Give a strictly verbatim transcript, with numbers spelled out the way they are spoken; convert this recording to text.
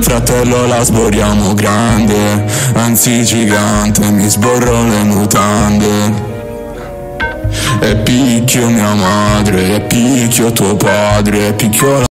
fratello la sboriamo grande, anzi gigante, mi sborro le mutande. E picchio mia madre, e picchio tuo padre, e picchio la